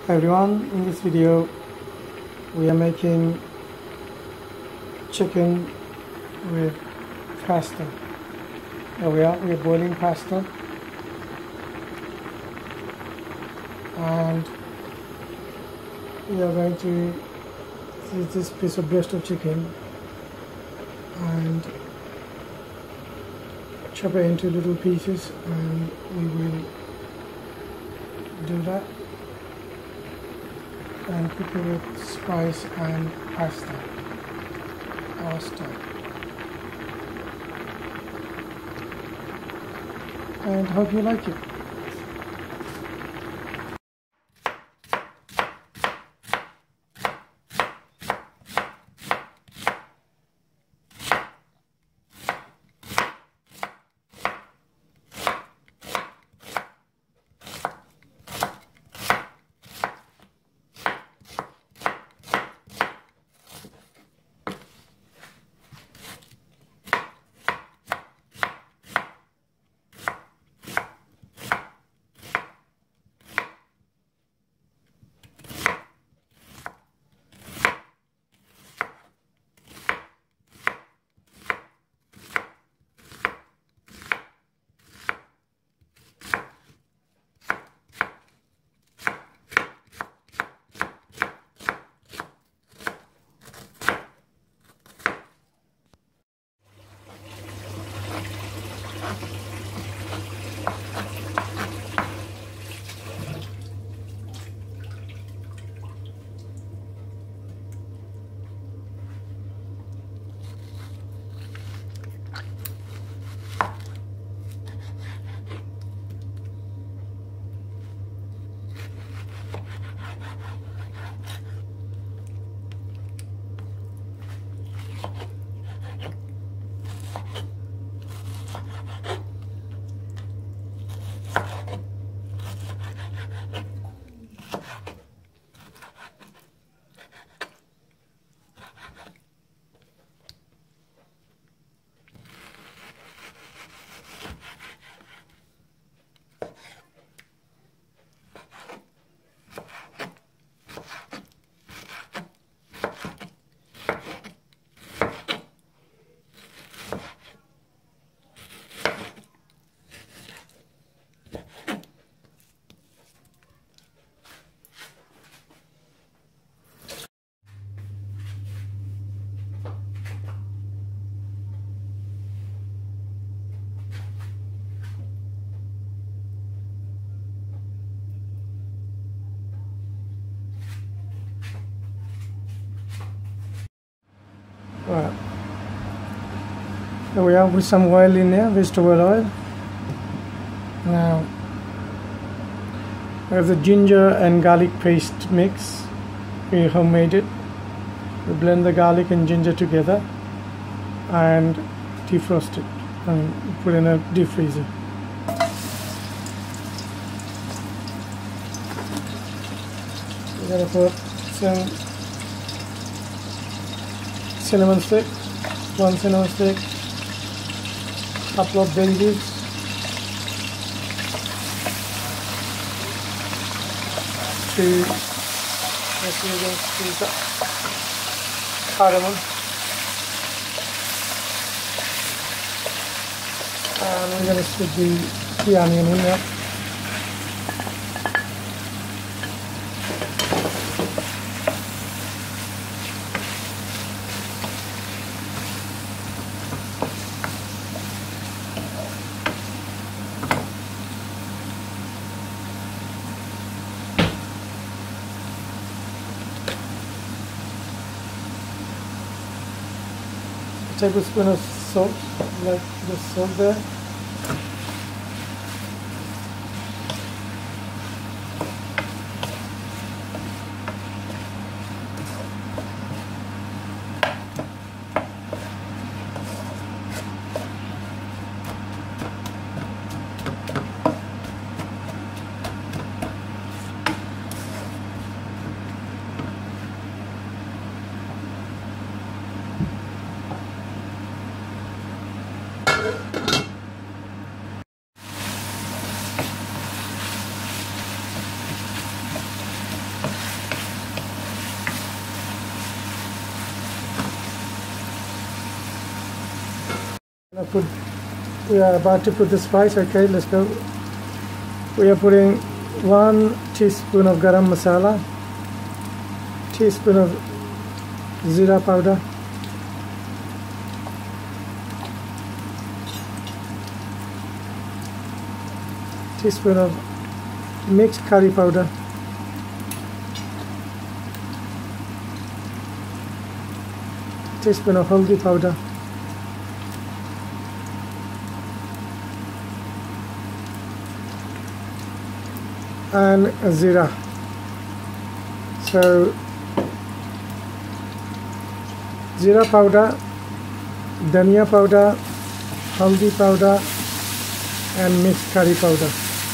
Hi everyone, in this video we are making chicken with pasta. Here we are boiling pasta, and we are going to use this piece of breast of chicken and chop it into little pieces, and we will do that and cook it with spice and pasta, our style. And hope you like it. Right. Here we are with some oil in there, vegetable oil. Now we have the ginger and garlic paste mix. We homemade it. We blend the garlic and ginger together and defrost it and put in a deep freezer. We're gonna put some cinnamon stick, one cinnamon stick, couple of bay leaves, two, cardamom, and we're going to stick the onion in there. Tablespoon of salt, like the salt there. We are about to put the spice. Okay, let's go. We are putting 1 teaspoon of garam masala, teaspoon of zira powder, teaspoon of mixed curry powder, teaspoon of haldi powder, and zira. So zira powder, dhania powder, haldi powder, and mixed curry powder.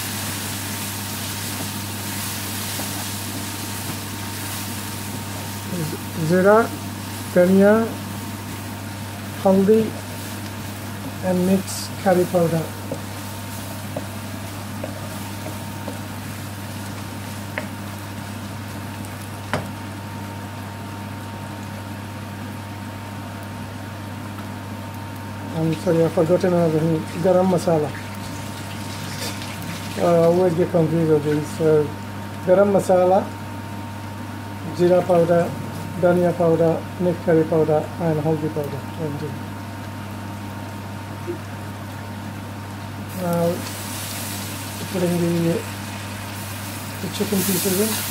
Zira, dhania, haldi, and mixed curry powder. I'm sorry, I've forgotten garam masala. I always get confused with these. So, garam masala, zira powder, dhania powder, mixed curry powder, and haldi powder. Now, putting the chicken pieces in.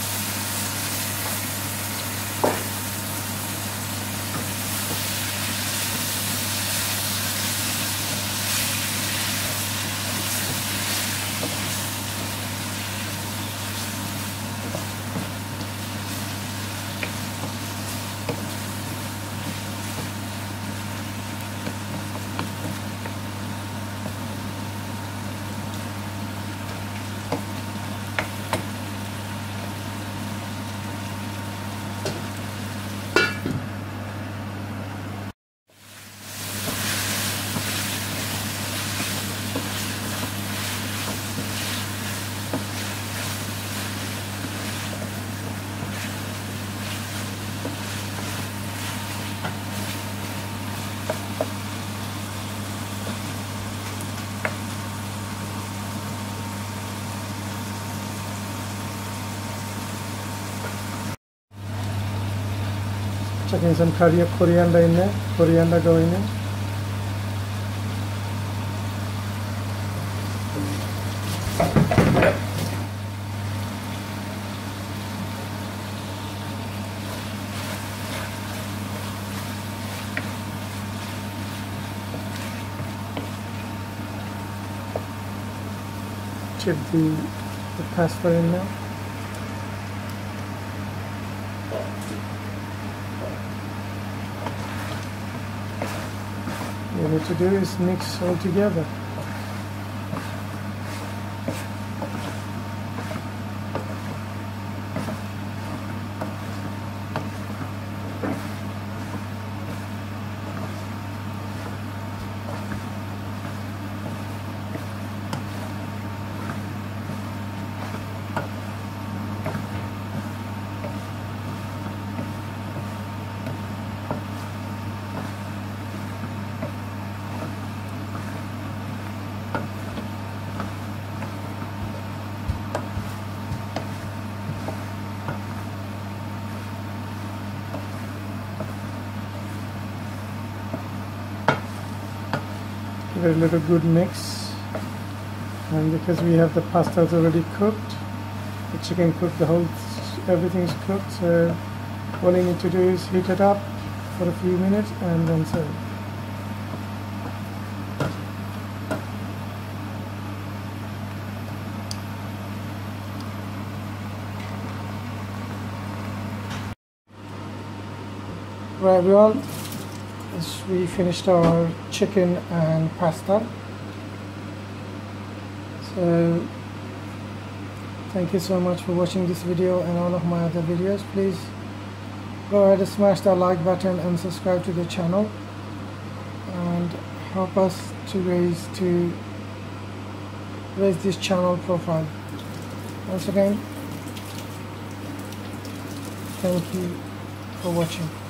Chucking some coriander in there, coriander going in. Chip the pasta in there. What we need to do is mix all together. Give it a little good mix, and because we have the pasta already cooked, the chicken cooked, everything's cooked, so all you need to do is heat it up for a few minutes and then serve. Right everyone, we finished our chicken and pasta. So thank you so much for watching this video and all of my other videos. Please go ahead and smash that like button and subscribe to the channel and help us to raise this channel profile. Once again, thank you for watching.